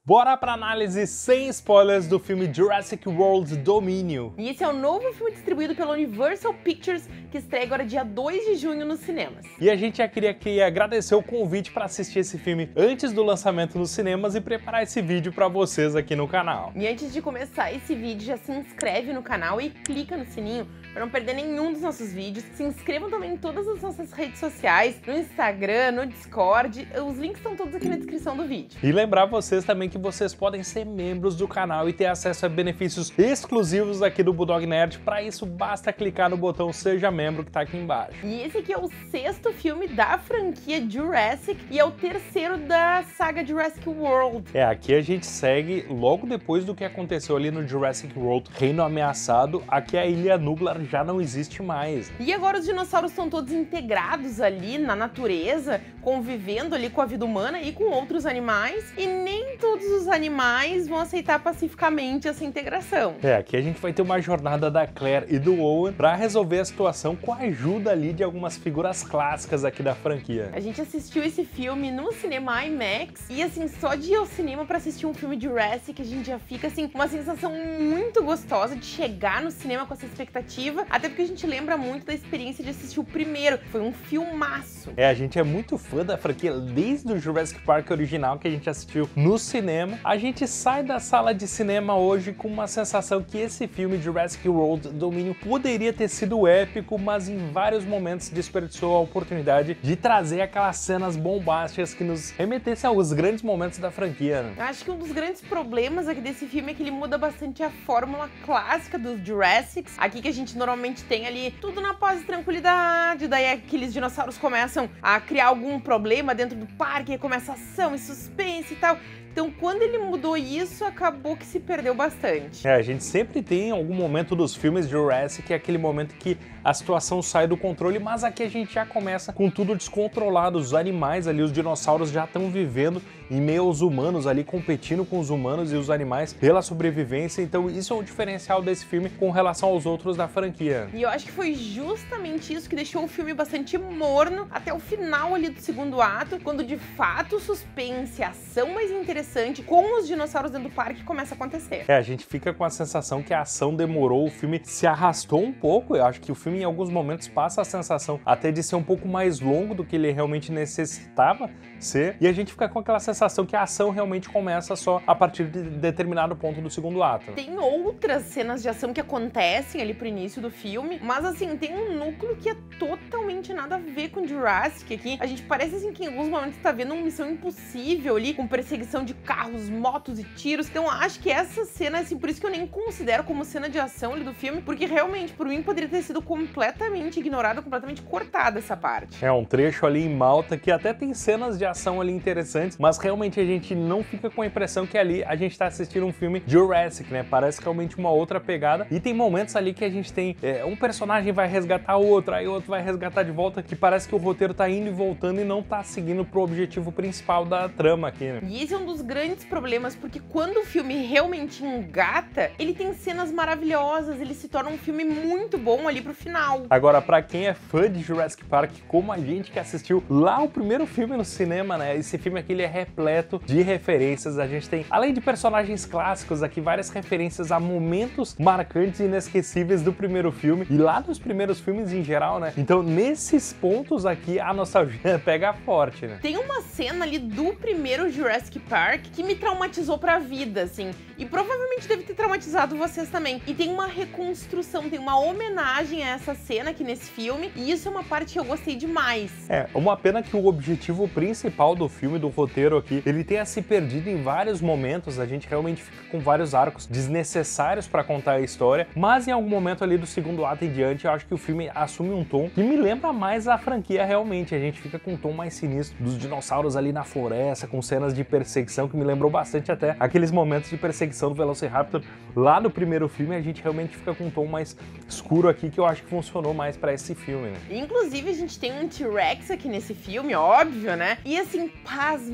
Bora pra análise sem spoilers do filme Jurassic World Domínio. E esse é o novo filme distribuído pela Universal Pictures, que estreia agora dia 2 de junho nos cinemas. E a gente já queria aqui agradecer o convite para assistir esse filme antes do lançamento nos cinemas e preparar esse vídeo para vocês aqui no canal. E antes de começar esse vídeo, já se inscreve no canal e clica no sininho para não perder nenhum dos nossos vídeos. Se inscrevam também em todas as nossas redes sociais, no Instagram, no Discord, os links estão todos aqui na descrição do vídeo. E lembrar vocês também que vocês podem ser membros do canal e ter acesso a benefícios exclusivos aqui do Bulldog Nerd. Para isso, basta clicar no botão Seja Membro que tá aqui embaixo. E esse aqui é o 6º filme da franquia Jurassic e é o 3º da saga Jurassic World. Aqui a gente segue logo depois do que aconteceu ali no Jurassic World Reino Ameaçado. Aqui a Ilha Nublar já não existe mais. E agora os dinossauros estão todos integrados ali na natureza, convivendo ali com a vida humana e com outros animais, e nem todos os animais vão aceitar pacificamente essa integração. Aqui a gente vai ter uma jornada da Claire e do Owen para resolver a situação com a ajuda ali de algumas figuras clássicas aqui da franquia. A gente assistiu esse filme no cinema IMAX e assim, só de ir ao cinema para assistir um filme de Jurassic, a gente já fica assim, uma sensação muito gostosa de chegar no cinema com essa expectativa, até porque a gente lembra muito da experiência de assistir o primeiro, foi um filmaço. A gente é muito fã da franquia desde o Jurassic Park original que a gente assistiu no cinema. A gente sai da sala de cinema hoje com uma sensação que esse filme Jurassic World Domínio poderia ter sido épico, mas em vários momentos desperdiçou a oportunidade de trazer aquelas cenas bombásticas que nos remetessem aos grandes momentos da franquia, né? Acho que um dos grandes problemas aqui desse filme é que ele muda bastante a fórmula clássica dos Jurassics. Aqui que a gente normalmente tem ali tudo na paz e tranquilidade, daí aqueles dinossauros começam a criar algum problema dentro do parque, começa ação e suspense e tal. Então, quando ele mudou isso, acabou que se perdeu bastante. A gente sempre tem algum momento dos filmes Jurassic, é aquele momento que a situação sai do controle, mas aqui a gente já começa com tudo descontrolado. Os animais ali, os dinossauros já estão vivendo em meio aos humanos ali, competindo com os humanos e os animais pela sobrevivência. Então, isso é o diferencial desse filme com relação aos outros da franquia. E eu acho que foi justamente isso que deixou o filme bastante morno até o final ali do segundo ato, quando de fato o suspense, a ação mais interessante com os dinossauros dentro do parque começa a acontecer. A gente fica com a sensação que a ação demorou, o filme se arrastou um pouco. Eu acho que o filme em alguns momentos passa a sensação até de ser um pouco mais longo do que ele realmente necessitava ser, e a gente fica com aquela sensação que a ação realmente começa só a partir de determinado ponto do segundo ato. Tem outras cenas de ação que acontecem ali pro início do filme, mas assim, tem um núcleo que é totalmente nada a ver com Jurassic aqui. A gente parece assim que em alguns momentos tá vendo uma Missão Impossível ali, com perseguição de carros, motos e tiros. Então acho que essa cena, assim, por isso que eu nem considero como cena de ação ali do filme, porque realmente, por mim, poderia ter sido completamente ignorada, completamente cortada essa parte. Um trecho ali em Malta que até tem cenas de ação ali interessantes, mas realmente a gente não fica com a impressão que ali a gente tá assistindo um filme Jurassic, né? Parece realmente uma outra pegada, e tem momentos ali que a gente tem um personagem vai resgatar o outro, aí o outro vai resgatar de volta, que parece que o roteiro tá indo e voltando e não tá seguindo pro objetivo principal da trama aqui, né? E esse é um dos grandes problemas, porque quando o filme realmente engata, ele tem cenas maravilhosas, ele se torna um filme muito bom ali pro final. Agora, pra quem é fã de Jurassic Park, como a gente que assistiu lá o primeiro filme no cinema, né? Esse filme aqui ele é repleto de referências. A gente tem, além de personagens clássicos aqui, várias referências a momentos marcantes e inesquecíveis do primeiro filme e lá dos primeiros filmes em geral, né? Então, nesses pontos aqui, a nostalgia pega forte, né? Tem uma cena ali do primeiro Jurassic Park que me traumatizou pra vida, assim, e provavelmente deve ter traumatizado vocês também. E tem uma reconstrução, tem uma homenagem a essa cena aqui nesse filme, e isso é uma parte que eu gostei demais. Uma pena que o objetivo principal do filme, do roteiro aqui, ele tenha se perdido em vários momentos. A gente realmente fica com vários arcos desnecessários pra contar a história, mas em algum momento ali do segundo ato em diante, eu acho que o filme assume um tom que me lembra mais a franquia realmente. A gente fica com um tom mais sinistro dos dinossauros ali na floresta, com cenas de perseguição que me lembrou bastante até aqueles momentos de perseguição do Velociraptor lá no primeiro filme. A gente realmente fica com um tom mais escuro aqui, que eu acho que funcionou mais pra esse filme, né? Inclusive, a gente tem um T-Rex aqui nesse filme, óbvio, né? E assim, pasmem,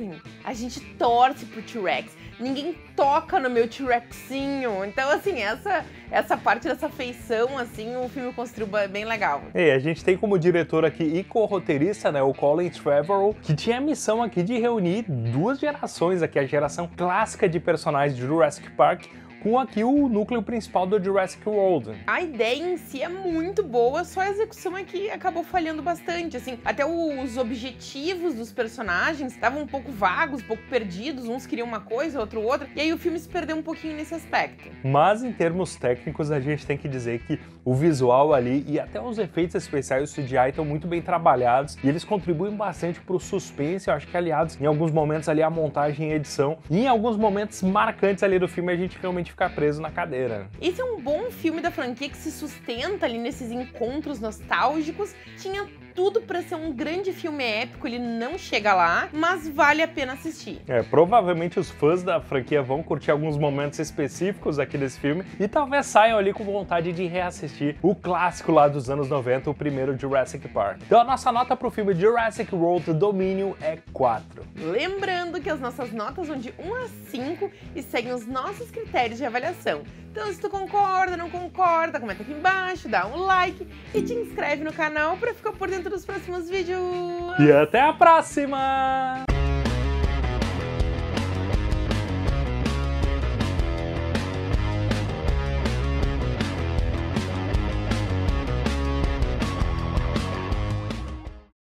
a gente torce pro T-Rex. Ninguém toca no meu T-Rexinho. Então, assim, essa parte dessa feição, assim, o filme construiu bem legal. E a gente tem como diretor aqui e co-roteirista, né, o Colin Trevorrow, que tinha a missão aqui de reunir duas gerações aqui, a geração clássica de personagens de Jurassic Park, com aqui o núcleo principal do Jurassic World. A ideia em si é muito boa, só a execução é que acabou falhando bastante, assim, até os objetivos dos personagens estavam um pouco vagos, um pouco perdidos, uns queriam uma coisa, outro outra, e aí o filme se perdeu um pouquinho nesse aspecto. Mas em termos técnicos, a gente tem que dizer que o visual ali e até os efeitos especiais do CGI estão muito bem trabalhados e eles contribuem bastante para o suspense, eu acho que aliados em alguns momentos ali a montagem e edição, e em alguns momentos marcantes ali do filme a gente realmente ficar preso na cadeira. Esse é um bom filme da franquia que se sustenta ali nesses encontros nostálgicos. Tinha tudo pra ser um grande filme épico, ele não chega lá, mas vale a pena assistir. Provavelmente os fãs da franquia vão curtir alguns momentos específicos aqui desse filme e talvez saiam ali com vontade de reassistir o clássico lá dos anos 90, o primeiro Jurassic Park. Então a nossa nota pro filme Jurassic World Dominion é 4. Lembrando que as nossas notas vão de 1 a 5 e seguem os nossos critérios de avaliação. Então se tu concorda, não concorda, comenta aqui embaixo, dá um like e te inscreve no canal pra ficar por dentro dos próximos vídeos. E até a próxima!